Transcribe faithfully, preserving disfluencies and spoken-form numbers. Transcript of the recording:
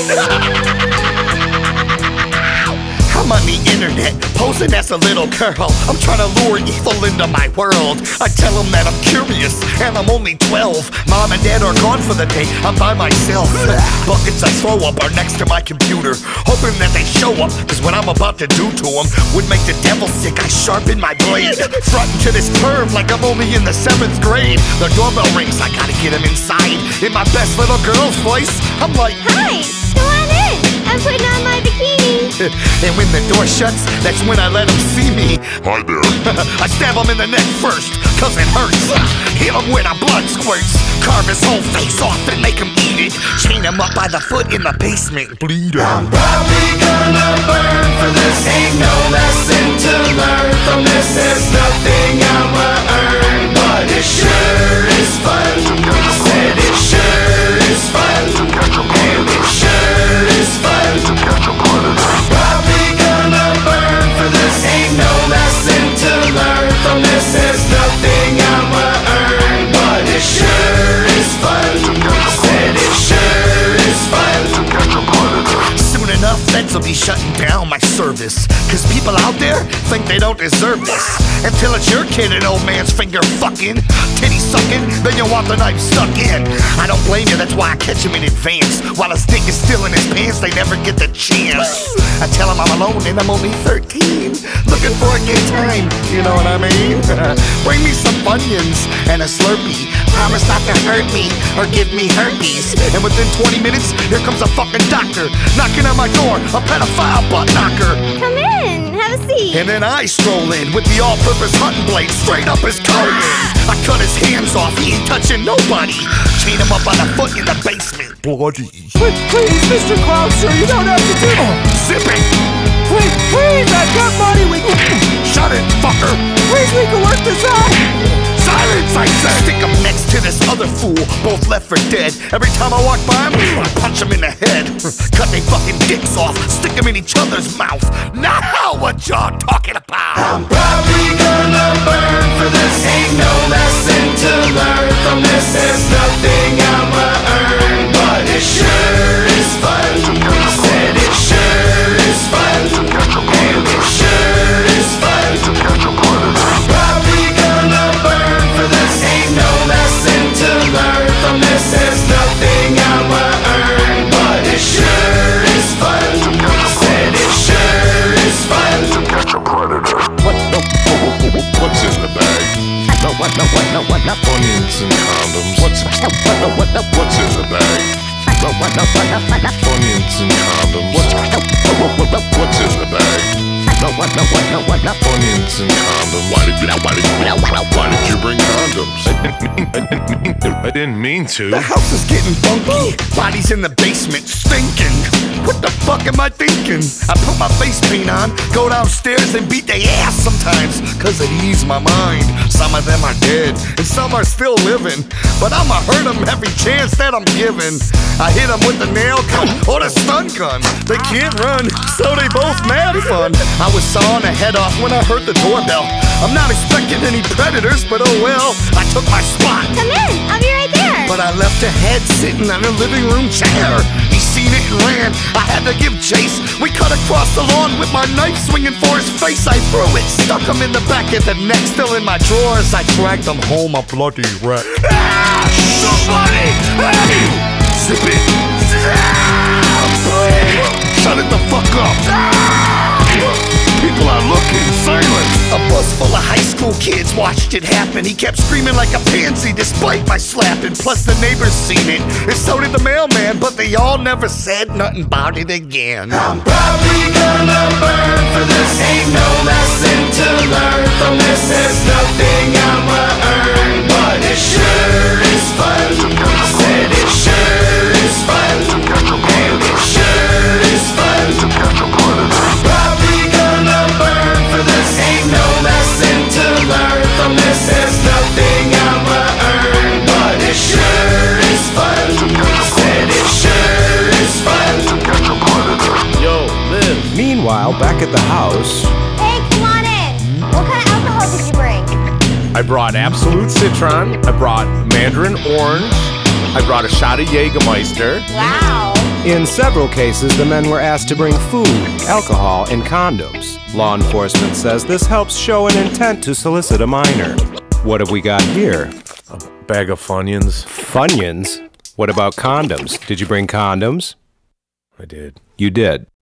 I'm on the internet, posing as a little girl. I'm trying to lure evil into my world. I tell them that I'm curious, and I'm only twelve. Mom and dad are gone for the day, I'm by myself. Buckets I throw up are next to my computer, hoping that they show up, cause what I'm about to do to them would make the devil sick. I sharpen my blade, frontin' to this perv like I'm only in the seventh grade. The doorbell rings, I gotta get him inside. In my best little girl's voice, I'm like, hi, go on in, I'm putting on my bikini. And when the door shuts, that's when I let him see me. Hi there. I stab him in the neck first, cause it hurts. Hit him where the blood squirts. Carve his whole face off and make him eat it. Chain him up by the foot in the basement. Bleed him. I'm probably gonna burn for this. Ain't no lesson to learn from this. There's nothing I'ma earn, but it sure is fun. Said it sure is fun. And it sure is fun. Probably gonna burn for this. Ain't no lesson to learn from this. There's nothing I'ma earn, but it sure is fun. Said it sure is fun. Soon enough, feds will be shutting down my service, cause people out there think they don't deserve this. Until it's your kid and old man's finger fucking, titty sucking, then you want the knife stuck in. I don't blame you, that's why I catch him in advance. While his dick is still in his pants, they never get the chance. I tell him I'm alone and I'm only thirteen, looking for a good time, you know what I mean? Bring me some Funyuns and a Slurpee. Promise not to hurt me or give me herpes. And within twenty minutes, here comes a fucking doctor, knocking on my door, a pedophile butt knocker. Come in, have a seat. And then I stroll in with the all-purpose hunting blade straight up his colon. I cut his hands off, he ain't touching nobody. Chain him up by the foot in the basement. Bloody. Please, please, Mister Croucher, you don't have to do it. Zip it. Please, please, I've got money. We can... Shut it, fucker. Please, we can work this out. Silence, I said. Stick him next to this other fool, both left for dead. Every time I walk by him, I punch him in the head. Cut they fucking dicks off, stick them in each other's mouth. Now what y'all talking about? I'm probably gonna burn for this. Ain't no lesson to learn from this. There's nothing I'ma earn, but it sure is fun. Said it sure is fun. And it sure is fun. Probably gonna burn for this. Ain't no lesson to learn from this. There's nothing I'ma earn, but it sure is fun. Said it sure is fun. Catch a predator. What? No, What's in the bag? no, what? No, what? No, what? No, Onions and condoms. What's no, what? No, what? No, What's in the bag? no, what? No, what? No, what? No, Onions and condoms. What's no, what? No, What's in the bag? no, what? No, what? No, what? No, Onions and condoms. Why did you? Why did you? Why did you bring condoms? I didn't mean to. The house is getting funky, bodies in the basement stinking. What the fuck am I thinking? I put my face paint on, go downstairs and beat their ass sometimes, cause it eased my mind. Some of them are dead, and some are still living, but I'ma hurt them every chance that I'm given. I hit them with the nail gun or the stun gun. They can't run, so they both mad fun. I was sawing a head off when I heard the doorbell. I'm not expecting any predators, but oh well, I took my spot. Come in, I'll be right there. But I left a head sitting on a living room chair. He seen it and ran, I had to give chase. We cut across the lawn with my knife swinging for his face. I threw it, stuck him in the back of the neck, still in my drawers. I dragged him home a bloody wreck. Ah, somebody! Hey! Zip it! Ah, shut it the fuck up! Ah! People are looking, silent. A bus full of high school kids watched it happen. He kept screaming like a pansy despite my slapping. Plus the neighbors seen it, and so did the mailman, but they all never said nothing about it again. I'm probably gonna burn for this. Ain't no lesson to learn from this. There's nothing I'ma earn, but it sure is fun. Said it sure is fun. And it sure is fun. Probably gonna burn for this. Ain't no lesson to learn from this. There's nothing I'ma earn, but it sure is fun. Said it sure is fun. Yo, Liv. Meanwhile, back at the house, Hey, come on in. What kind of alcohol did you bring? I brought Absolute Citron, I brought Mandarin Orange, I brought a shot of Jägermeister. Wow. In several cases, the men were asked to bring food, alcohol, and condoms. Law enforcement says this helps show an intent to solicit a minor. What have we got here? A bag of Funyuns. Funyuns? What about condoms? Did you bring condoms? I did. You did.